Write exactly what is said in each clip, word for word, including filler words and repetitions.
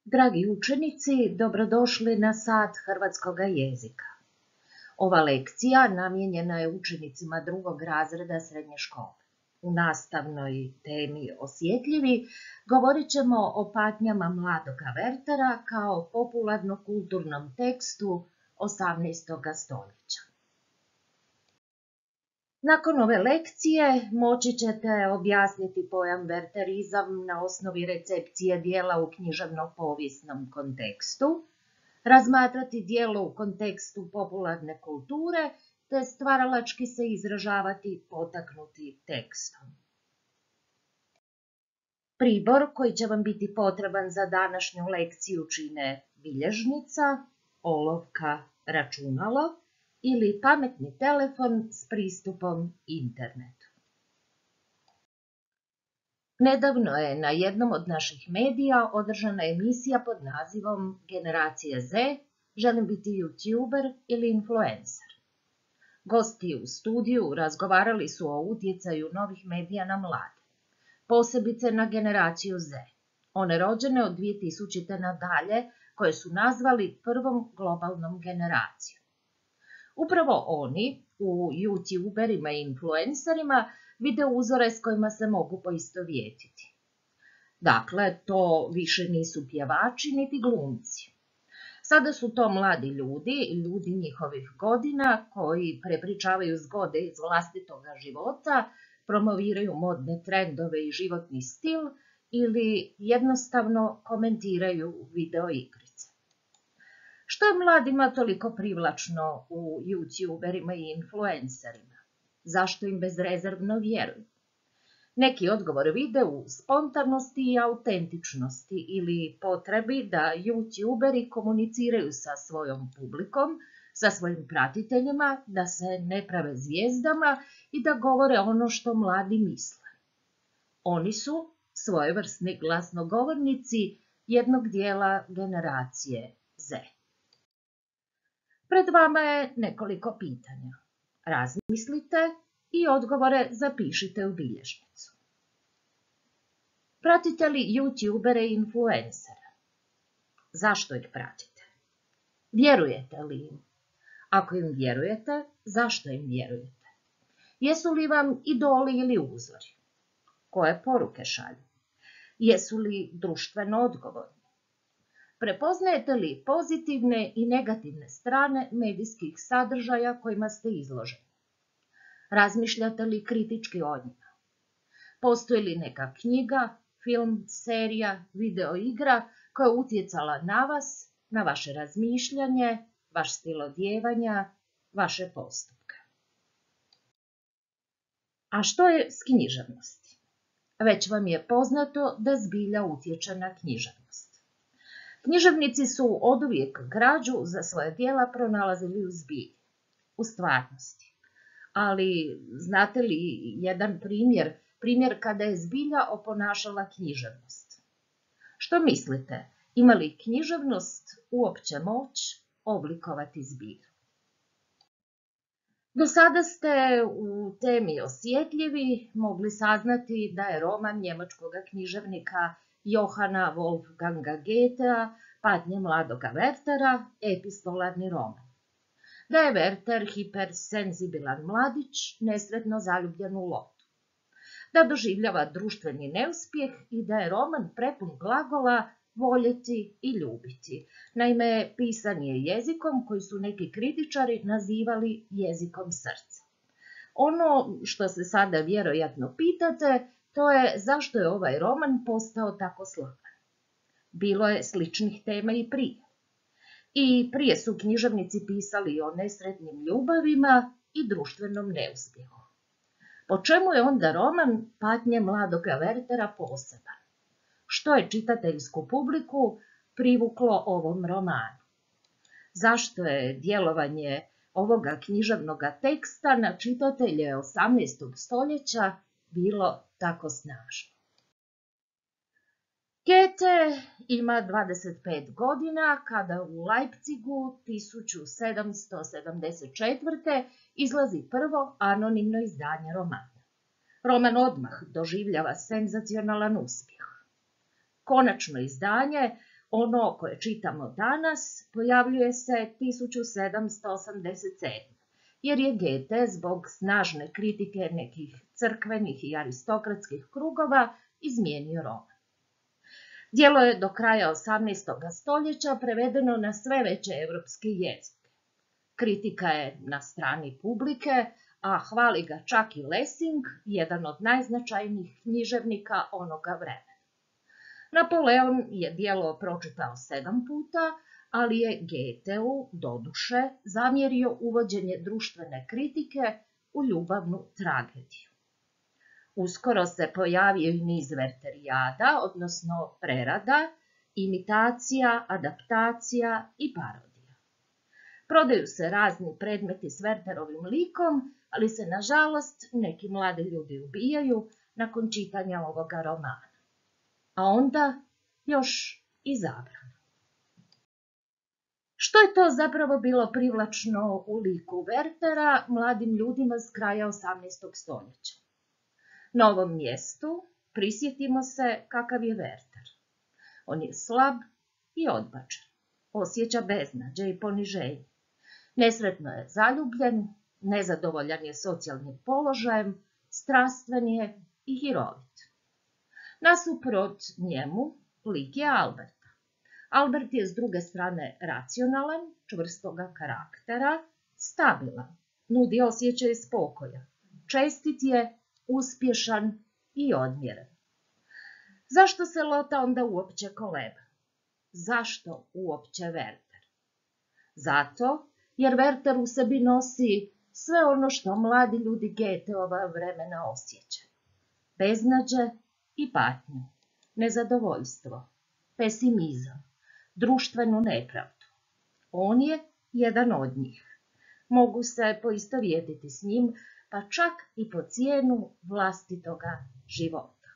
Dragi učenici, dobrodošli na sat hrvatskog jezika. Ova lekcija namijenjena je učenicima drugog razreda srednje škole. U nastavnoj temi Osjetljivi govorit ćemo o patnjama mladoga Werthera kao popularno-kulturnom tekstu osamnaestog stoljeća. Nakon ove lekcije moći ćete objasniti pojam werterizam na osnovi recepcije dijela u književno-povijesnom kontekstu, razmatrati dijelo u kontekstu popularne kulture, te stvaralački se izražavati potaknuti tekstom. Pribor koji će vam biti potreban za današnju lekciju čine bilježnica, olovka, računalo ili pametni telefon s pristupom internetu. Nedavno je na jednom od naših medija održana emisija pod nazivom Generacija Z, želim biti youtuber ili influencer. Gosti u studiju razgovarali su o utjecaju novih medija na mlade, posebice na generaciju Z, one rođene od dvije tisućite nadalje, koje su nazvali prvom globalnom generacijom. Upravo oni, u youtuberima i influencerima, vide uzore s kojima se mogu poistovjetiti. Dakle, to više nisu pjevači niti glumci. Sada su to mladi ljudi, ljudi njihovih godina, koji prepričavaju zgode iz vlastitog života, promoviraju modne trendove i životni stil ili jednostavno komentiraju video igrice. Što je mladima toliko privlačno u youtuberima i influencerima? Zašto im bezrezervno vjeruju? Neki odgovor vide u spontanosti i autentičnosti ili potrebi da youtuberi komuniciraju sa svojom publikom, sa svojim pratiteljima, da se ne prave zvijezdama i da govore ono što mladi misle. Oni su svojevrsni glasnogovornici jednog dijela generacije Z. Pred vama je nekoliko pitanja. Razmislite i odgovore zapišite u bilježnicu. Pratite li youtubere i influencere? Zašto ih pratite? Vjerujete li im? Ako im vjerujete, zašto im vjerujete? Jesu li vam idoli ili uzori? Koje poruke šalju? Jesu li društveno odgovorni? Prepoznajete li pozitivne i negativne strane medijskih sadržaja kojima ste izloženi? Razmišljate li kritički o njima? Postoji li neka knjiga, film, serija, video igra koja je utjecala na vas, na vaše razmišljanje, vaš stil odjevanja, vaše postupke? A što je s književnosti? Već vam je poznato da zbilja utječe na književnost. Književnici su oduvijek građu za svoje djela pronalazili u zbilji, u stvarnosti. Ali znate li jedan primjer, primjer kada je zbilja oponašala književnost? Što mislite, ima li književnost uopće moć oblikovati zbilju? Do sada ste u temi Osjetljivi mogli saznati da je roman njemačkog književnika Johana Wolfganga Goethea, Patnje mladoga Werthera, epistolarni roman. Da je Werther hipersenzibilan mladić, nesretno zaljubljen u lotu. Da doživljava društveni neuspjeh i da je roman prepun glagola voljeti i ljubiti. Naime, pisan je jezikom koji su neki kritičari nazivali jezikom srca. Ono što se sada vjerojatno pitate, to je zašto je ovaj roman postao tako slavan. Bilo je sličnih tema i prije. I prije su književnici pisali o nesretnim ljubavima i društvenom neuspjehu. Po čemu je onda roman Patnje mladoga Werthera poseban? Što je čitateljsku publiku privuklo ovom romanu? Zašto je djelovanje ovoga književnog teksta na čitatelje osamnaestog stoljeća bilo tako snažno? Goethe ima dvadeset pet godina kada u Leipzigu tisuću sedamsto sedamdeset četvrte izlazi prvo anonimno izdanje romana. Roman odmah doživljava senzacionalan uspjeh. Konačno izdanje ono koje čitamo danas pojavljuje se tisuću sedamsto osamdeset sedme. jer je Goethe zbog snažne kritike nekih crkvenih i aristokratskih krugova izmijenio roman. Djelo je do kraja osamnaestog stoljeća prevedeno na sve veće evropske jezike. Kritika je na strani publike, a hvali ga čak i Lessing, jedan od najznačajnijih književnika onoga vremena. Napoleon je djelo pročitao sedam puta, ali je Goetheu doduše zamjerio uvođenje društvene kritike u ljubavnu tragediju. Uskoro se pojavio i niz verterijada, odnosno prerada, imitacija, adaptacija i parodija. Prodaju se razni predmeti s Werterovim likom, ali se, nažalost, neki mladi ljudi ubijaju nakon čitanja ovoga romana. A onda još i zabrana. Što je to zapravo bilo privlačno u liku Wertera mladim ljudima s kraja osamnaestog stoljeća? Na ovom mjestu prisjetimo se kakav je Werter. On je slab i odbačen, osjeća beznađe i poniženje. Nesretno je zaljubljen, nezadovoljan je socijalnim položajem, strastven je i hirovit. Nasuprot njemu lik je Alberta. Albert je s druge strane racionalan, čvrstoga karaktera, stabilan, nudi osjećaj spokoja, čestit je, uspješan i odmjeren. Zašto se Lota onda uopće koleba? Zašto uopće Werter? Zato jer Werter u sebi nosi sve ono što mladi ljudi Goetheova vremena osjećaju. Beznađe i patnju, nezadovoljstvo, pesimizam, društvenu nepravdu. On je jedan od njih. Mogu se poistovjetiti s njim, pa čak i po cijenu vlastitoga života.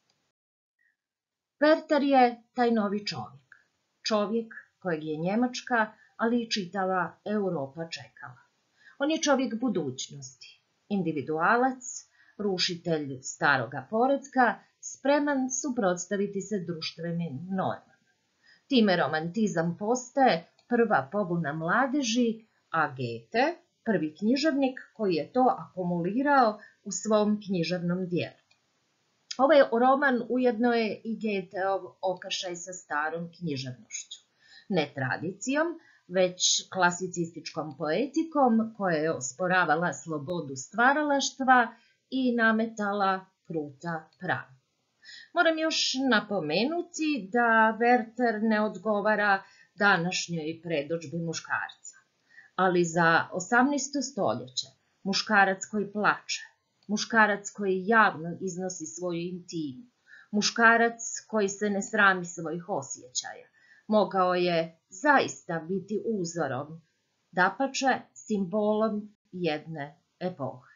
Werter je taj novi čovjek. Čovjek kojeg je Njemačka, ali i čitava Europa čekala. On je čovjek budućnosti, individualac, rušitelj staroga poretka, spreman suprotstaviti se društvenim normama. Time romantizam postaje prva pobuna mladeži, a Goethe prvi književnik koji je to akumulirao u svom književnom djelu. Ovaj roman ujedno je i Goetheov okršaj sa starom književnošću. Ne tradicijom, već klasicističkom poetikom koja je osporavala slobodu stvaralaštva i nametala kruta pravila. Moram još napomenuti da Werter ne odgovara današnjoj predodžbi muškarca. Ali za osamnaesto stoljeće muškarac koji plače, muškarac koji javno iznosi svoju intimu, muškarac koji se ne srami svojih osjećaja, mogao je zaista biti uzorom, dapače simbolom jedne epohe.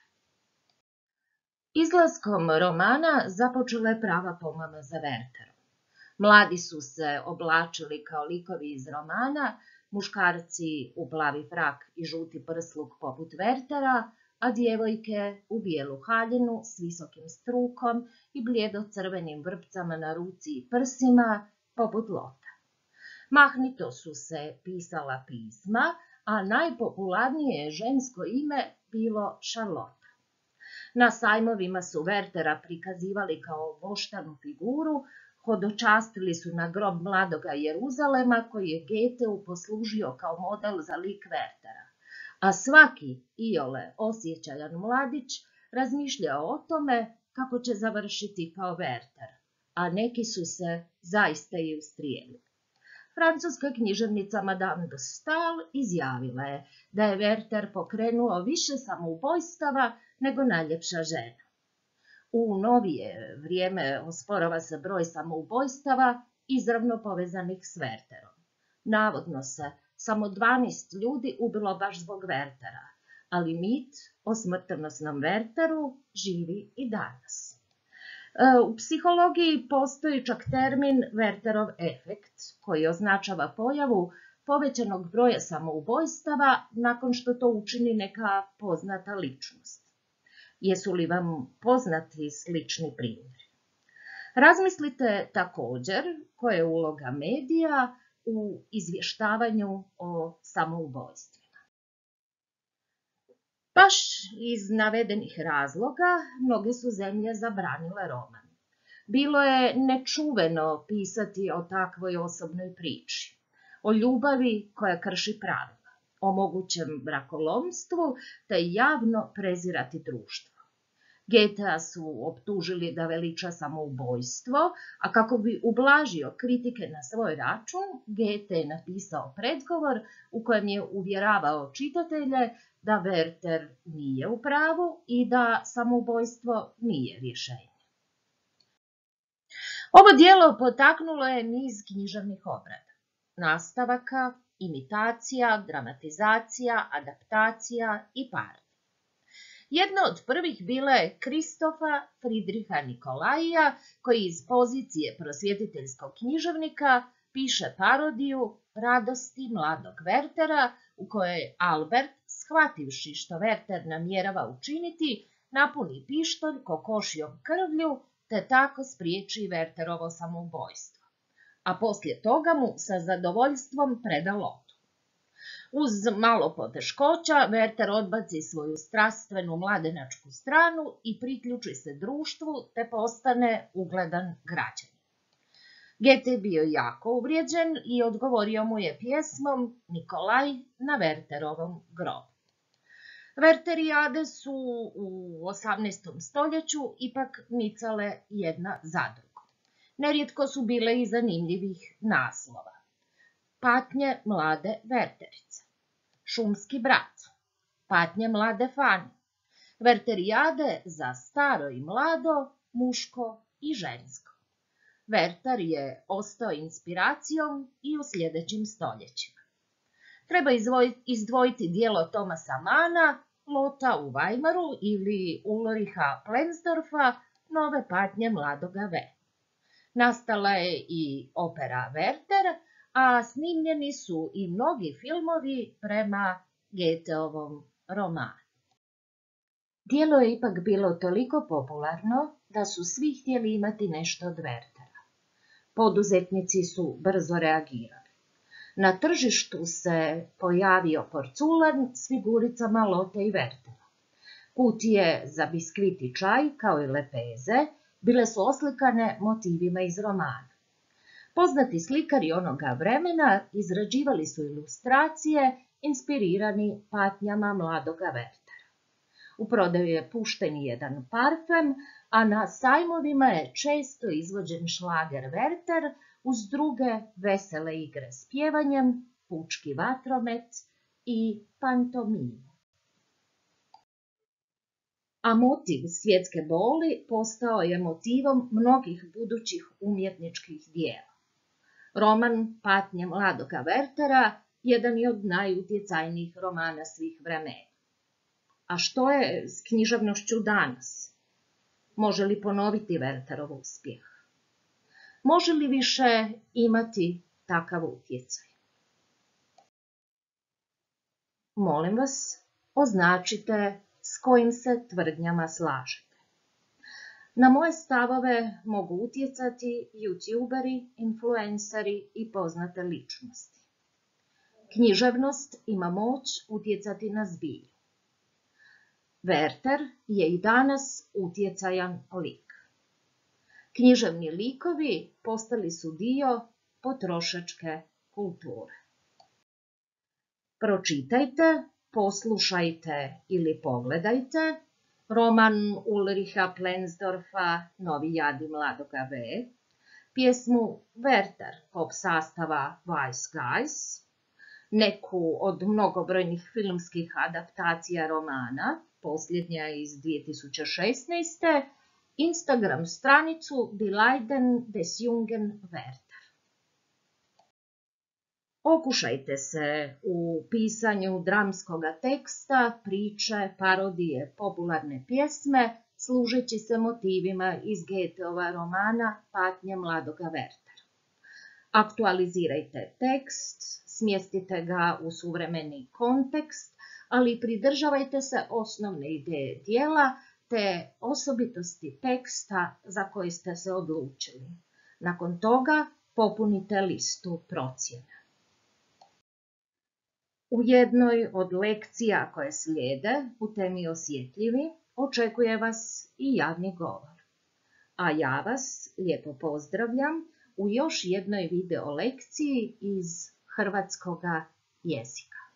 Izlaskom romana započela je prava pomama za Werterom. Mladi su se oblačili kao likovi iz romana, muškarci u plavi frak i žuti prsluk poput Wertera, a djevojke u bijelu haljinu s visokim strukom i blijedo-crvenim vrpcama na ruci i prsima poput Lota. Mahnito su se pisala pisma, a najpopularnije je žensko ime bilo Charlotte. Na sajmovima su Wertera prikazivali kao voštanu figuru, hodočastili su na grob mladoga Jeruzalema koji je Goetheu poslužio kao model za lik Wertera. A svaki iole osjećajan mladić razmišljao o tome kako će završiti kao Werter, a neki su se zaista i ustrijelili. Francuska književnica Madame de Staël izjavila je da je Werter pokrenuo više samoubojstava nego najljepša žena. U novije vrijeme osporava se broj samoubojstava izravno povezanih s Werterom. Navodno se samo dvanaest ljudi ubilo baš zbog Wertera, ali mit o smrtonosnom Werteru živi i danas. U psihologiji postoji čak termin Werterov efekt, koji označava pojavu povećanog broja samoubojstava nakon što to učini neka poznata ličnost. Jesu li vam poznati slični primjeri? Razmislite također koja je uloga medija u izvještavanju o samoubojstvima. Baš iz navedenih razloga mnoge su zemlje zabranile roman. Bilo je nečuveno pisati o takvoj osobnoj priči, o ljubavi koja krši pravila, o mogućem brakolomstvu te javno prezirati društvo. Goethea su optužili da veliča samoubojstvo, a kako bi ublažio kritike na svoj račun, Goethe je napisao predgovor u kojem je uvjeravao čitatelje da Werther nije u pravu i da samoubojstvo nije rješenje. Ovo djelo potaknulo je niz književnih obrada, nastavaka, imitacija, dramatizacija, adaptacija i parodi. Jedna od prvih bila je Kristofa Friedricha Nicolai'a, koji iz pozicije prosvjetiteljskog književnika piše parodiju Radosti mladog Werthera, u kojoj Albert, shvativši što Werther namjerava učiniti, napuni pištolj kokošijom krvlju te tako spriječi Wertherovo samoubojstvo, a poslije toga mu sa zadovoljstvom preda lotu. Uz malo poteškoća, Werther odbaci svoju strastvenu mladenačku stranu i priključi se društvu te postane ugledan građanin. Goethe je bio jako uvrijeđen i odgovorio mu je pjesmom Nikolaj na Wertherovom grobu. Wertherijade su u osamnaestom stoljeću ipak nicale jedna za drugom. Nerijetko su bile i zanimljivih naslova. Patnje mlade Wertherice, Šumski brat, Patnje mlade Fani, Wertherijade za staro i mlado, muško i žensko. Werther je ostao inspiracijom i u sljedećim stoljećima. Treba izdvojiti djelo Thomasa Manna, Lota u Weimaru ili Ulricha Plenzdorfa, Nove patnje mladoga V. Nastala je i opera Werther, a snimljeni su i mnogi filmovi prema Goetheovom romanu. Djelo je ipak bilo toliko popularno da su svi htjeli imati nešto od Werthera. Poduzetnici su brzo reagirali. Na tržištu se pojavio porculan s figuricama Lotte i Werthera. Kutije za biskvit i čaj, kao i lepeze, bile su oslikane motivima iz romana. Poznati slikari onoga vremena izrađivali su ilustracije inspirirani patnjama mladoga Werthera. U prodaju je pušten jedan parfem, a na sajmovima je često izvođen šlager Werther uz druge vesele igre s pjevanjem, pučki vatromet i pantomimu. A motiv svjetske boli postao je motivom mnogih budućih umjetničkih dijela. Roman Patnje mladoga Werthera jedan je od najutjecajnijih romana svih vremena. A što je s književnošću danas? Može li ponoviti Wertherov uspjeh? Može li više imati takav utjecaj? Molim vas, označite s kojim se tvrdnjama slažete. Na moje stavove mogu utjecati youtuberi, influenceri i poznate ličnosti. Književnost ima moć utjecati na zbilju. Werther je i danas utjecajan lik. Književni likovi postali su dio potrošačke kulture. Pročitajte, poslušajte ili pogledajte roman Ulricha Plenzdorfa Novi jadi mladoga V, pjesmu Werther pop sastava Wise Guys, neku od mnogobrojnih filmskih adaptacija romana, posljednja iz dvije tisuće šesnaeste, Instagram stranicu Die Leiden des jungen Werther. Okušajte se u pisanju dramskoga teksta, priče, parodije, popularne pjesme, služeći se motivima iz Goetheova romana Patnje mladoga Werthera. Aktualizirajte tekst, smjestite ga u suvremeni kontekst, ali pridržavajte se osnovne ideje djela te osobitosti teksta za koji ste se odlučili. Nakon toga popunite listu procjena. U jednoj od lekcija koje slijede u temi osjetljivi očekuje vas i javni govor. A ja vas lijepo pozdravljam u još jednoj video lekciji iz hrvatskoga jezika.